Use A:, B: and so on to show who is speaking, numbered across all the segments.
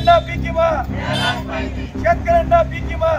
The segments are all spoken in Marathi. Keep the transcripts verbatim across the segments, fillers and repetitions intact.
A: शेतकऱ्यांना पीक विमा, शेतकऱ्यांना पीक विमा।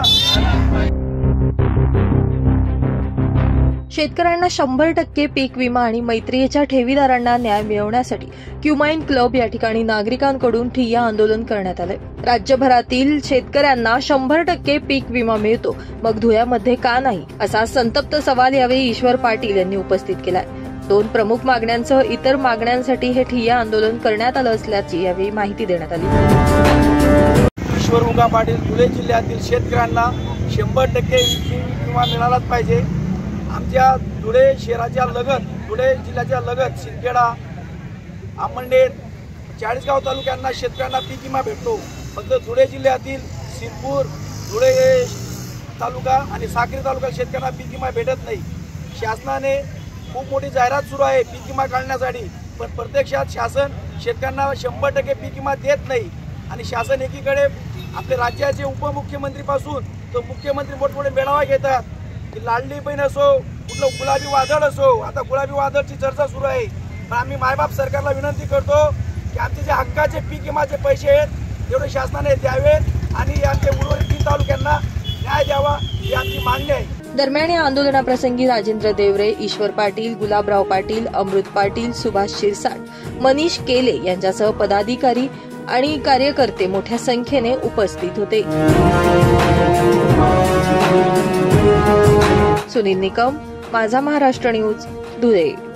B: शेतकऱ्यांना शंभर टक्के पीक विमा आणि मैत्रीच्या ठेवीदारांना न्याय मिळवण्यासाठी क्युमाइन क्लब या ठिकाणी नागरिकांकडून ठिय्या आंदोलन करण्यात आले। राज्यभरातील शेतकऱ्यांना शंभर टक्के पीक विमा मिळतो, मग धुळ्यामध्ये का नाही, असा संतप्त सवाल यावेळी ईश्वर पाटील यांनी उपस्थित केलाय। दोन प्रमुख मागण्यांसह इतर मागण्यांसाठी हे ठिय्या आंदोलन करण्यात आलं असल्याची यावेळी माहिती देण्यात आली।
A: ईश्वर उंगा पाटील धुळे जिल्ह्यातील शेतकऱ्यांना शंभर टक्के पीक विमा मिळालाच पाहिजे। आमच्या धुळे शहराच्या लगत, धुळे जिल्ह्याच्या लगत सिंदखेडा, आमंडेर, चाळीसगाव तालुक्यांना शेतकऱ्यांना पीक विमा भेटतो। फक्त धुळे जिल्ह्यातील सिरपूर, धुळे तालुका आणि साक्री तालुक्यात शेतकऱ्यांना पीक विमा भेटत नाही। शासनाने खूप मोठी जाहिरात सुरू आहे पीक विमा काढण्यासाठी, पण प्रत्यक्षात शासन शेतकऱ्यांना शंभर टक्के पीक विमा देत नाही। आणि शासन एकीकडे आपले राज्याचे उपमुख्यमंत्रीपासून तर मुख्यमंत्री मोठमोठे मेळावा घेतात की लाडली बहीण असो, कुठलं गुलाबी वादळ असो, आता गुलाबी वादळची चर्चा सुरू आहे। पण आम्ही मायबाप सरकारला विनंती करतो की आमचे जे हक्काचे पीक विमाचे पैसे आहेत तेवढे शासनाने द्यावेत आणि आमच्या उर्वरित तीन तालुक्यांना न्याय द्यावा ही आमची मागणी आहे।
B: दरम्यान या आंदोलनाप्रसंगी राजेंद्र देवरे, ईश्वर पाटील, गुलाबराव पाटील, अमृत पाटील, सुभाष शिरसाट, मनीष केले यांच्यासह पदाधिकारी आणि कार्यकर्ते मोठ्या संख्येने उपस्थित होते। सुनील निकम, माझा महाराष्ट्र न्यूज, धुळे।